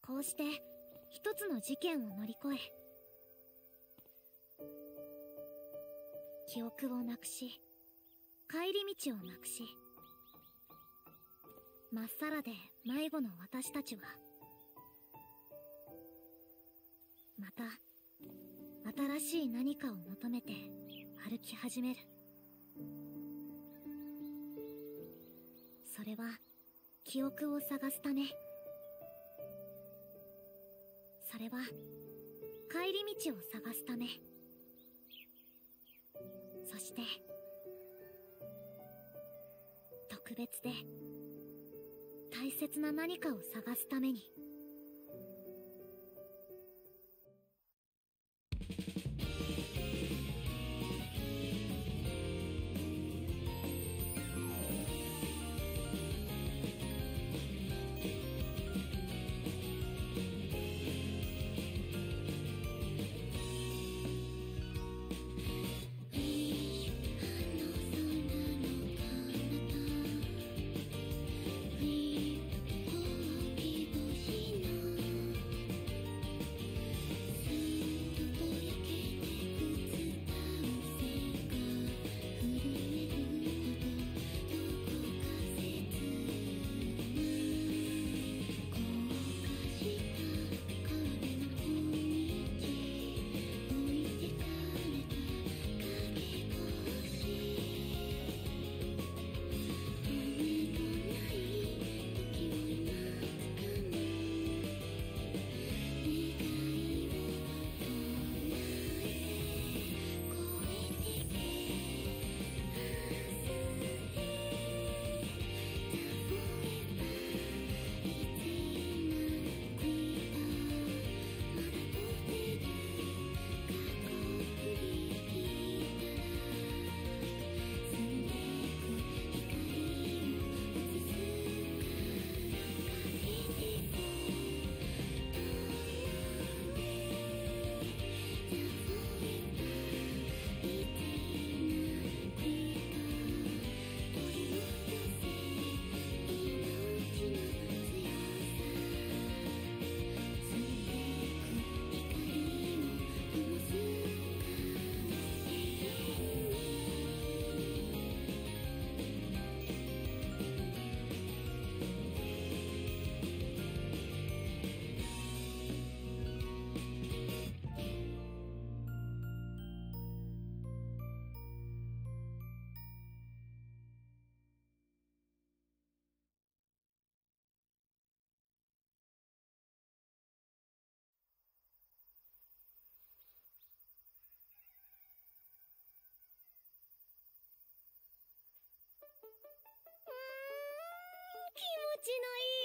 こうして一つの事件を乗り越え、記憶をなくし、帰り道をなくし、まっさらで迷子の私たちはまた新しい何かを求めて歩き始める。それは記憶を探すため、それは帰り道を探すため、そして特別で大切な何かを探すために。気持ちのいい